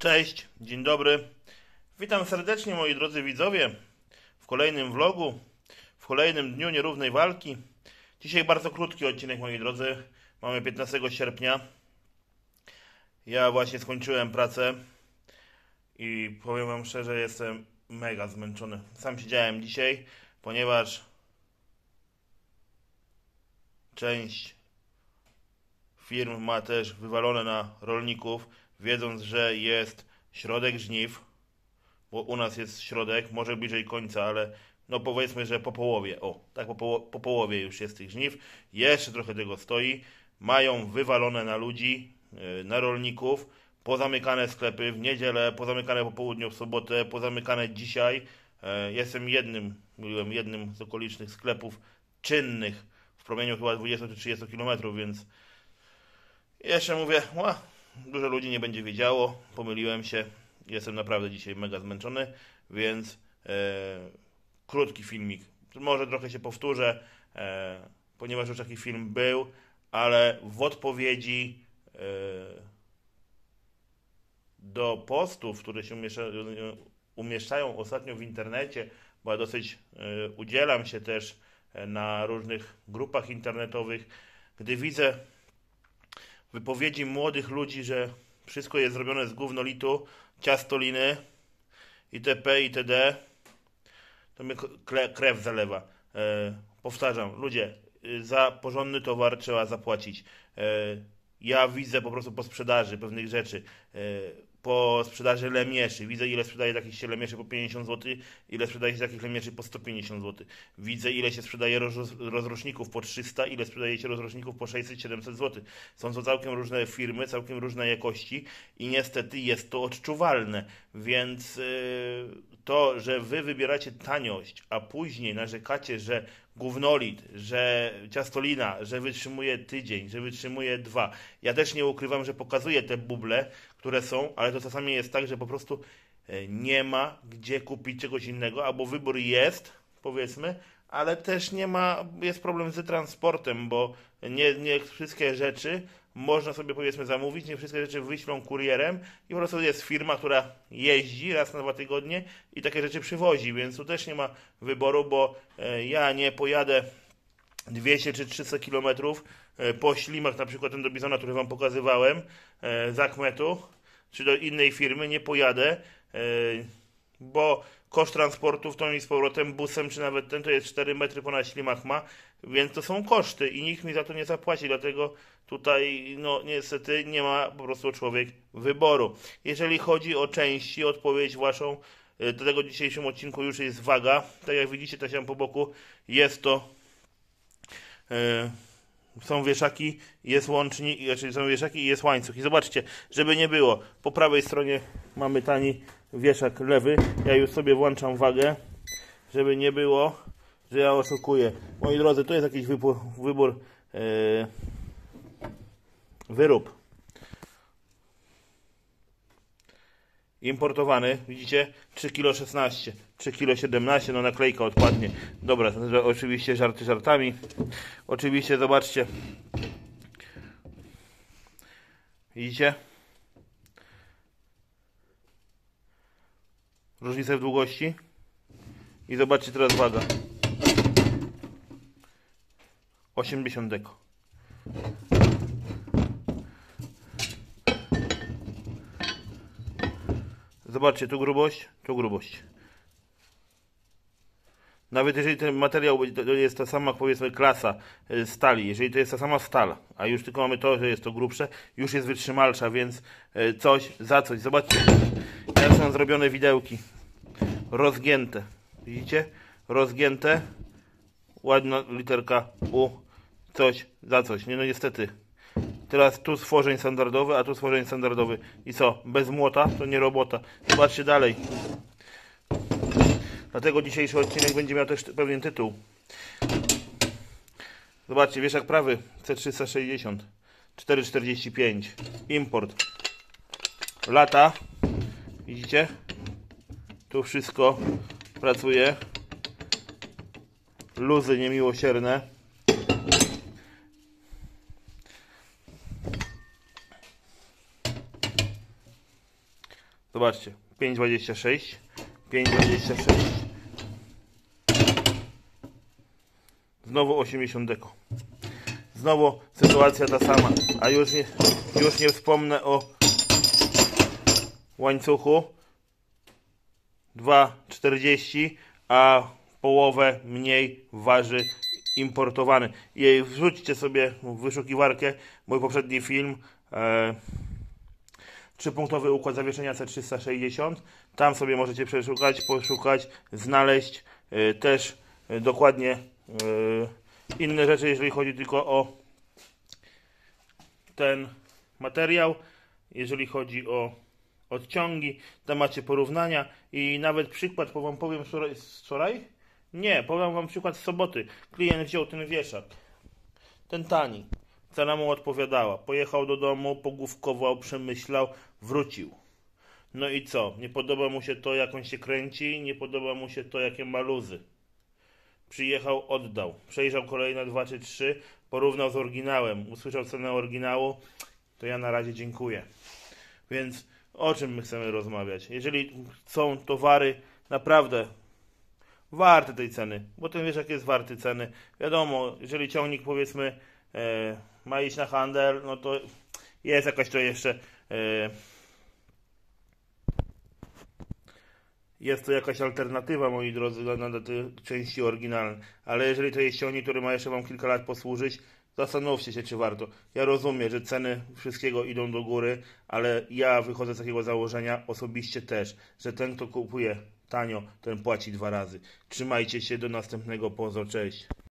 Cześć, dzień dobry. Witam serdecznie moi drodzy widzowie w kolejnym vlogu, w kolejnym dniu nierównej walki. Dzisiaj bardzo krótki odcinek moi drodzy. Mamy 15 sierpnia. Ja właśnie skończyłem pracę i powiem wam szczerze, jestem mega zmęczony. Sam siedziałem dzisiaj, ponieważ część firm ma też wywalone na rolników, wiedząc, że jest środek żniw, bo u nas jest środek, może bliżej końca, ale no powiedzmy, że po połowie, tak po połowie już jest tych żniw, jeszcze trochę tego stoi, mają wywalone na ludzi, na rolników, pozamykane sklepy w niedzielę, pozamykane po południu w sobotę, pozamykane dzisiaj. Byłem jednym z okolicznych sklepów czynnych w promieniu chyba 20 czy 30 km, więc jeszcze mówię, dużo ludzi nie będzie wiedziało, pomyliłem się, jestem naprawdę dzisiaj mega zmęczony, więc krótki filmik. Może trochę się powtórzę, ponieważ już taki film był, ale w odpowiedzi do postów, które się umieszczają ostatnio w internecie, bo ja dosyć udzielam się też na różnych grupach internetowych, gdy widzę wypowiedzi młodych ludzi, że wszystko jest zrobione z gównolitu, ciastoliny, itp. itd., to mnie krew zalewa. Powtarzam, ludzie, za porządny towar trzeba zapłacić. Ja widzę po prostu po sprzedaży pewnych rzeczy, po sprzedaży lemieszy. Widzę, ile sprzedaje takich się lemieszy po 50 zł, ile sprzedaje się takich lemieszy po 150 zł. Widzę, ile się sprzedaje rozroczników po 300, ile sprzedaje się rozroczników po 600-700 zł. Są to całkiem różne firmy, całkiem różnej jakości i niestety jest to odczuwalne. Więc to, że wy wybieracie taniość, a później narzekacie, że gównolit, że ciastolina, że wytrzymuje tydzień, że wytrzymuje 2. Ja też nie ukrywam, że pokazuję te buble, które są, ale to czasami jest tak, że po prostu nie ma gdzie kupić czegoś innego, albo wybór jest, powiedzmy, ale też nie ma, jest problem z transportem, bo nie wszystkie rzeczy można sobie powiedzmy zamówić, nie wszystkie rzeczy wyślą kurierem i po prostu jest firma, która jeździ raz na 2 tygodnie i takie rzeczy przywozi, więc tu też nie ma wyboru, bo ja nie pojadę 200 czy 300 kilometrów po ślimak, na przykład ten do Bizona, który wam pokazywałem, z Achmetu, czy do innej firmy, nie pojadę, bo koszt transportu w tą i z powrotem busem, czy nawet ten, to jest 4 metry ponad ślimak ma, więc to są koszty i nikt mi za to nie zapłaci, dlatego tutaj no niestety nie ma po prostu człowiek wyboru. Jeżeli chodzi o części, odpowiedź waszą, do tego dzisiejszym odcinku już jest waga, tak jak widzicie tam po boku, jest to są wieszaki, jest łącznik, czyli są wieszaki i jest łańcuch. I zobaczcie, żeby nie było, po prawej stronie mamy tani wieszak lewy. Ja już sobie włączam wagę, żeby nie było, że ja oszukuję. Moi drodzy, to jest jakiś wyrób importowany, widzicie, 3,16 kg, 3,17 kg, no naklejka odpadnie. Dobra, to oczywiście żarty żartami. Oczywiście, zobaczcie. Widzicie? Różnicę w długości. I zobaczcie teraz waga. 80 deko. Zobaczcie, tu grubość, tu grubość. Nawet jeżeli ten materiał to jest ta sama, powiedzmy, klasa stali, jeżeli to jest ta sama stal, a już tylko mamy to, że jest to grubsze, już jest wytrzymalsza, więc coś za coś. Zobaczcie, jak są zrobione widełki. Rozgięte. Widzicie? Rozgięte. Ładna literka U. Coś za coś. Nie, no niestety. Teraz tu stworzeń standardowy, a tu stworzeń standardowy. I co? Bez młota to nie robota. Zobaczcie dalej. Dlatego dzisiejszy odcinek będzie miał też pewien tytuł. Zobaczcie, wieszak prawy C360 4,45 import. Lata. Widzicie? Tu wszystko pracuje. Luzy niemiłosierne. Zobaczcie, 5,26, 5,26. Znowu 80 deko. Znowu sytuacja ta sama, a już nie wspomnę o łańcuchu. 2,40, a połowę mniej waży importowany. I wrzućcie sobie w wyszukiwarkę mój poprzedni film, 3-punktowy układ zawieszenia C360. Tam sobie możecie przeszukać, poszukać, znaleźć też dokładnie inne rzeczy, jeżeli chodzi tylko o ten materiał. Jeżeli chodzi o odciągi, tam macie porównania i nawet przykład, wam powiem wczoraj? Nie, powiem wam przykład z soboty. Klient wziął ten wieszak, ten tani. Cena mu odpowiadała. Pojechał do domu, pogłówkował, przemyślał, wrócił. No i co? Nie podoba mu się to, jak on się kręci, nie podoba mu się to, jakie ma luzy. Przyjechał, oddał. Przejrzał kolejne 2 czy 3, porównał z oryginałem, usłyszał cenę oryginału, to ja na razie dziękuję. Więc o czym my chcemy rozmawiać? Jeżeli są towary naprawdę warte tej ceny, bo ten wieszak jest warty ceny. Wiadomo, jeżeli ciągnik powiedzmy ma iść na handel, no to jest jakaś to jeszcze jest to jakaś alternatywa, moi drodzy, na te części oryginalne. Ale jeżeli to jest ciągnik, który ma jeszcze wam kilka lat posłużyć, zastanówcie się, czy warto. Ja rozumiem, że ceny wszystkiego idą do góry, ale ja wychodzę z takiego założenia osobiście też, że ten, kto kupuje tanio, ten płaci 2 razy. Trzymajcie się, do następnego, pozdro, cześć.